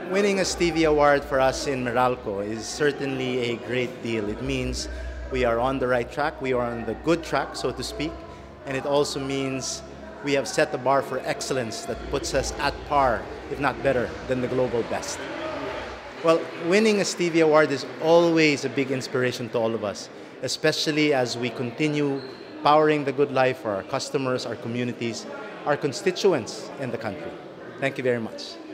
Winning a Stevie Award for us in Meralco is certainly a great deal. It means we are on the right track, we are on the good track, so to speak, and it also means we have set the bar for excellence that puts us at par, if not better, than the global best. Well, winning a Stevie Award is always a big inspiration to all of us, especially as we continue powering the good life for our customers, our communities, our constituents in the country. Thank you very much.